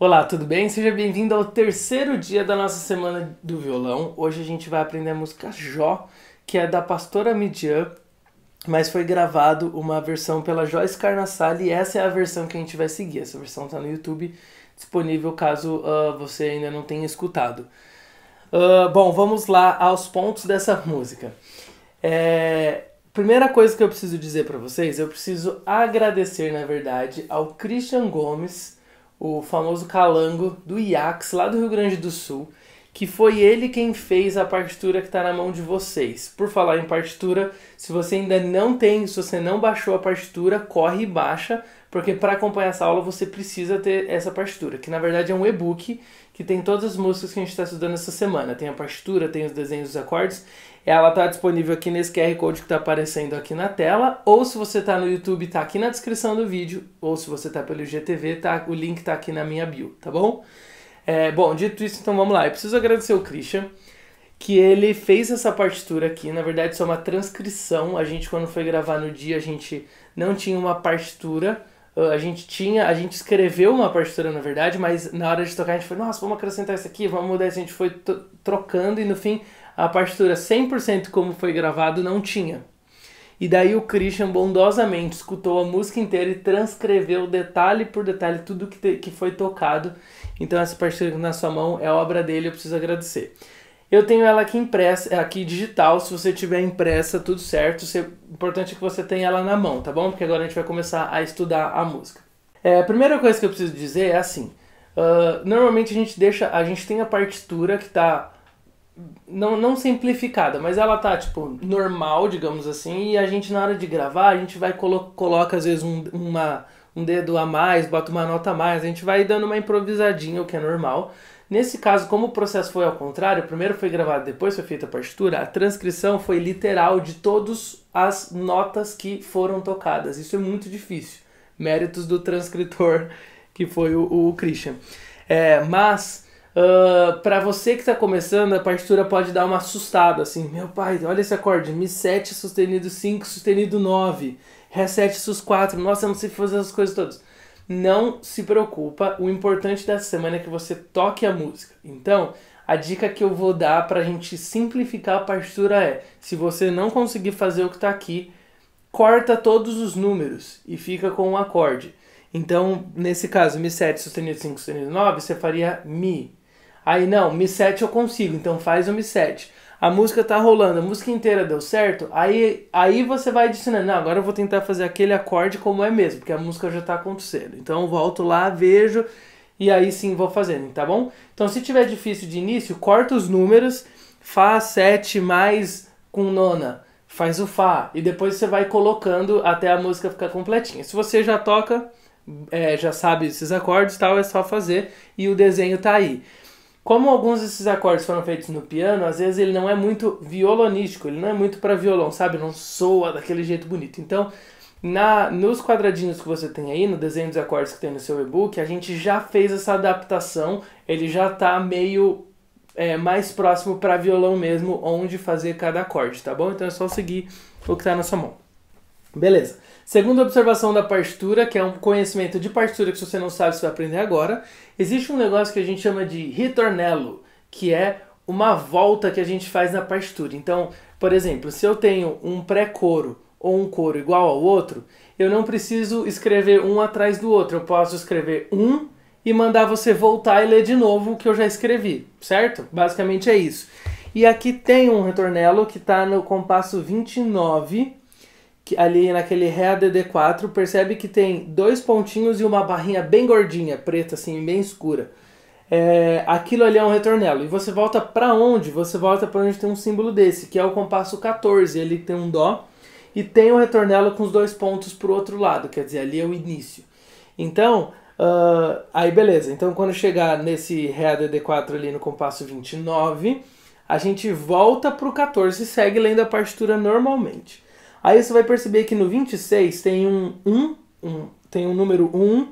Olá, tudo bem? Seja bem-vindo ao terceiro dia da nossa semana do violão. Hoje a gente vai aprender a música Jó, que é da Pastora Midian, mas foi gravado uma versão pela Joyce Carnassali e essa é a versão que a gente vai seguir. Essa versão está no YouTube, disponível caso você ainda não tenha escutado. Bom, vamos lá aos pontos dessa música. Primeira coisa que eu preciso dizer para vocês, eu preciso agradecer, na verdade, ao Christian Gomes, o famoso calango do IACS, lá do Rio Grande do Sul, que foi ele quem fez a partitura que está na mão de vocês. Por falar em partitura, se você ainda não tem, se você não baixou a partitura, corre e baixa, porque para acompanhar essa aula você precisa ter essa partitura, que na verdade é um e-book que tem todas as músicas que a gente está estudando essa semana. Tem a partitura, tem os desenhos dos acordes. Ela está disponível aqui nesse QR Code que está aparecendo aqui na tela, ou se você está no YouTube, está aqui na descrição do vídeo, ou se você está pelo IGTV, o link está aqui na minha bio, tá bom? Bom, dito isso, então vamos lá. Eu preciso agradecer o Christian, que ele fez essa partitura aqui. Na verdade, isso é uma transcrição. A gente, quando foi gravar no dia, a gente não tinha uma partitura. A gente escreveu uma partitura, na verdade, mas na hora de tocar a gente foi, nossa, vamos acrescentar isso aqui, vamos mudar isso. A gente foi trocando e no fim a partitura 100% como foi gravado não tinha. E daí o Christian bondosamente escutou a música inteira e transcreveu detalhe por detalhe tudo que foi tocado. Então essa partitura na sua mão é obra dele, eu preciso agradecer. Eu tenho ela aqui impressa, aqui digital, se você tiver impressa, tudo certo. O importante é que você tenha ela na mão, tá bom? Porque agora a gente vai começar a estudar a música. A primeira coisa que eu preciso dizer é assim, normalmente a gente tem a partitura que tá não simplificada, mas ela tá tipo normal, digamos assim, e a gente na hora de gravar, a gente vai coloca às vezes um dedo a mais, bota uma nota a mais, a gente vai dando uma improvisadinha, o que é normal. Nesse caso, como o processo foi ao contrário, primeiro foi gravado, depois foi feita a partitura, a transcrição foi literal de todas as notas que foram tocadas. Isso é muito difícil. Méritos do transcritor, que foi o Christian. Mas para você que está começando, a partitura pode dar uma assustada, assim, meu pai, olha esse acorde, Mi7 sustenido 5, sustenido 9, Ré7 sus 4, nossa, eu não sei fazer essas coisas todas. Não se preocupa, o importante dessa semana é que você toque a música. Então, a dica que eu vou dar para a gente simplificar a partitura é, se você não conseguir fazer o que está aqui, corta todos os números e fica com um acorde. Então, nesse caso, Mi7 sustenido 5, sustenido 9, você faria Mi. Aí não, Mi7 eu consigo, então faz o Mi7. A música tá rolando, a música inteira deu certo, aí você vai adicionando, não, agora eu vou tentar fazer aquele acorde como é mesmo, porque a música já tá acontecendo. Então eu volto lá, vejo, e aí sim vou fazendo, tá bom? Então se tiver difícil de início, corta os números, Fá 7 mais com nona, faz o Fá, e depois você vai colocando até a música ficar completinha. Se você já toca, já sabe esses acordes e tal, é só fazer, e o desenho tá aí. Como alguns desses acordes foram feitos no piano, às vezes ele não é muito violonístico, ele não é muito para violão, sabe? Não soa daquele jeito bonito. Então, nos quadradinhos que você tem aí, no desenho dos acordes que tem no seu e-book, a gente já fez essa adaptação, ele já está meio mais próximo para violão mesmo, onde fazer cada acorde, tá bom? Então é só seguir o que está na sua mão. Beleza. Segunda observação da partitura, que é um conhecimento de partitura que se você não sabe, você vai aprender agora. Existe um negócio que a gente chama de ritornello, que é uma volta que a gente faz na partitura. Então, por exemplo, se eu tenho um pré-coro ou um coro igual ao outro, eu não preciso escrever um atrás do outro. Eu posso escrever um e mandar você voltar e ler de novo o que eu já escrevi, certo? Basicamente é isso. E aqui tem um ritornello que está no compasso 29, ali naquele Ré DD4, percebe que tem dois pontinhos e uma barrinha bem gordinha, preta assim, bem escura. Aquilo ali é um ritornello. E você volta para onde? Você volta para onde tem um símbolo desse, que é o compasso 14. Ele tem um Dó e tem o ritornello com os dois pontos para o outro lado, quer dizer, ali é o início. Então, aí beleza. Então quando chegar nesse Ré DD4 ali no compasso 29, a gente volta para o 14 e segue lendo a partitura normalmente. Aí você vai perceber que no 26 tem tem um número 1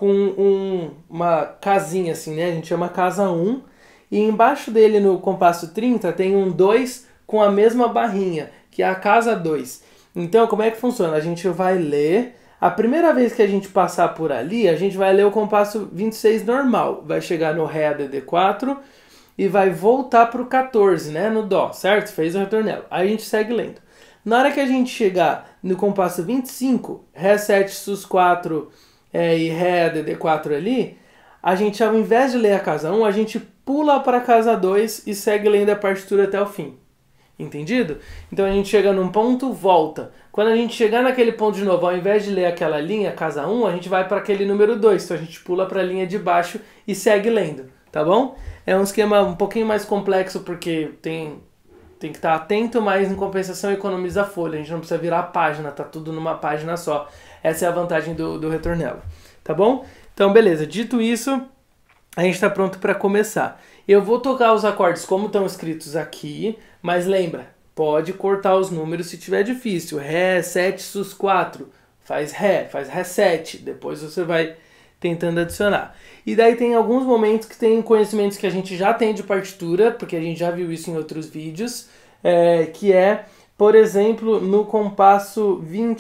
com uma casinha assim, né? A gente chama casa 1. E embaixo dele no compasso 30 tem um 2 com a mesma barrinha, que é a casa 2. Então como é que funciona? A gente vai ler, A primeira vez que a gente passar por ali, a gente vai ler o compasso 26 normal. Vai chegar no Ré ADD4 e vai voltar para o 14, né? No Dó, certo? Fez o retornelo. Aí a gente segue lendo. Na hora que a gente chegar no compasso 25, Ré 7 sus4 e Ré ADD4 ali, a gente, ao invés de ler a casa 1, a gente pula para a casa 2 e segue lendo a partitura até o fim. Entendido? Então a gente chega num ponto, volta. Quando a gente chegar naquele ponto de novo, ao invés de ler aquela linha, casa 1, a gente vai para aquele número 2. Então a gente pula para a linha de baixo e segue lendo, tá bom? É um esquema um pouquinho mais complexo porque tem que estar atento, mas em compensação economiza folha. A gente não precisa virar a página, tá tudo numa página só. Essa é a vantagem do retornelo, tá bom? Então beleza, dito isso, a gente está pronto para começar. Eu vou tocar os acordes como estão escritos aqui, mas lembra, pode cortar os números se tiver difícil. Ré 7 sus 4, faz Ré 7, depois você vai tentando adicionar. E daí tem alguns momentos que tem conhecimentos que a gente já tem de partitura, porque a gente já viu isso em outros vídeos, que é, por exemplo, no compasso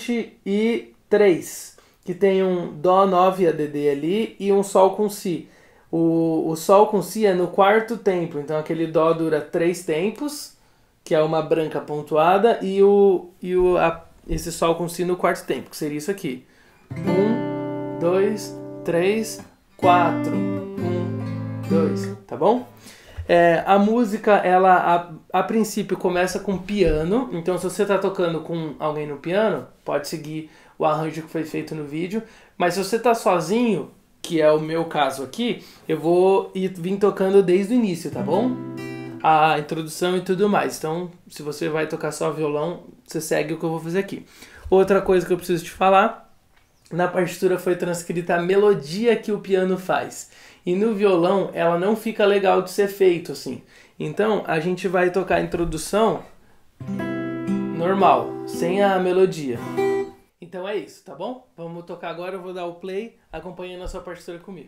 23, que tem um Dó 9 ADD ali e um Sol com Si. O Sol com Si é no quarto tempo, então aquele Dó dura 3 tempos, que é uma branca pontuada, e esse Sol com Si no quarto tempo, que seria isso aqui. 1, 2, 3, 4. 1, 2, tá bom? A música, ela a princípio começa com piano, então se você está tocando com alguém no piano, pode seguir o arranjo que foi feito no vídeo, mas se você está sozinho, que é o meu caso aqui, eu vou vir tocando desde o início, tá bom? A introdução e tudo mais. Então, se você vai tocar só violão, você segue o que eu vou fazer aqui. Outra coisa que eu preciso te falar, na partitura foi transcrita a melodia que o piano faz. E no violão, ela não fica legal de ser feito assim. Então, a gente vai tocar a introdução normal, sem a melodia. Então é isso, tá bom? Vamos tocar agora, eu vou dar o play, acompanhando a sua partitura comigo.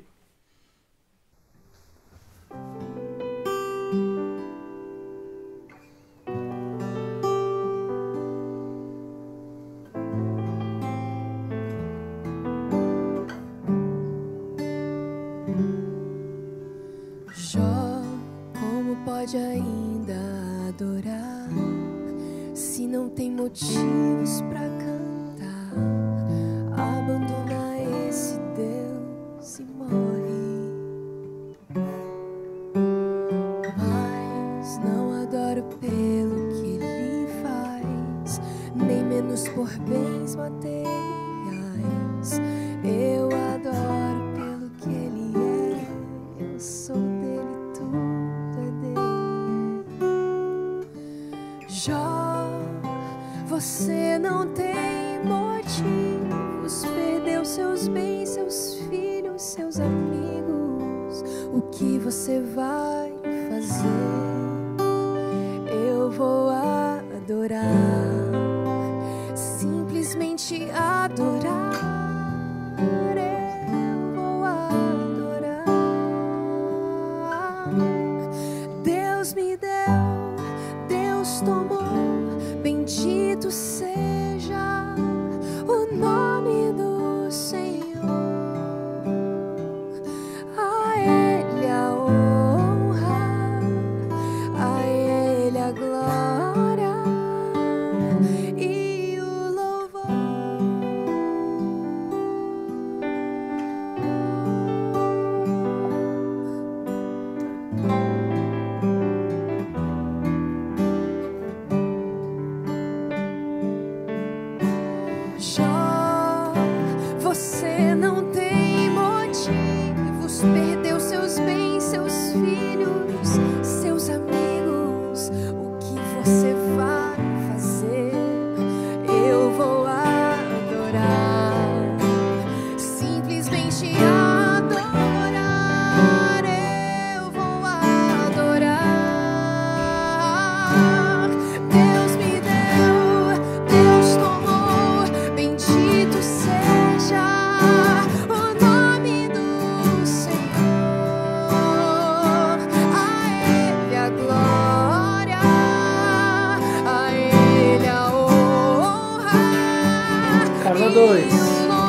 Jó, como pode ainda adorar se não tem motivos pra cantar? Abandona esse Deus e morre. Mas não adoro pelo que ele faz, nem menos por bens materiais. Eu adoro pelo que ele é. Eu sou dele, tudo é dele. Jó, você não tem motivos, perdeu seus bens, seus filhos, seus amigos. O que você vai fazer? Eu vou adorar, simplesmente adorar. Eu vou adorar. Deus me deu, Deus tomou, bendito seja o nome do Senhor. A Ele a honra, a Ele a glória e o louvor. Jó, você não tem motivos, perdeu seus bens, seus filhos, seus amigos. O que você vai fazer? Eu vou adorar, simplesmente adorar. Eu vou adorar. Deus me deu, Deus tomou, bendito seja o nome do Senhor. A Ele a glória, a Ele a honra Casa e 2. o louvor.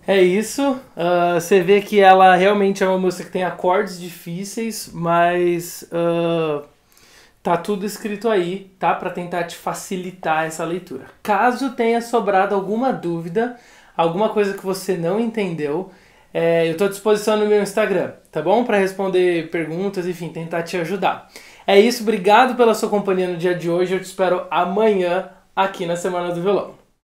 É isso. Você vê que ela realmente é uma música que tem acordes difíceis, mas tá tudo escrito aí, tá? Pra tentar te facilitar essa leitura. Caso tenha sobrado alguma dúvida, alguma coisa que você não entendeu, eu tô à disposição no meu Instagram, tá bom? Pra responder perguntas, enfim, tentar te ajudar. É isso, obrigado pela sua companhia no dia de hoje. Eu te espero amanhã aqui na Semana do Violão.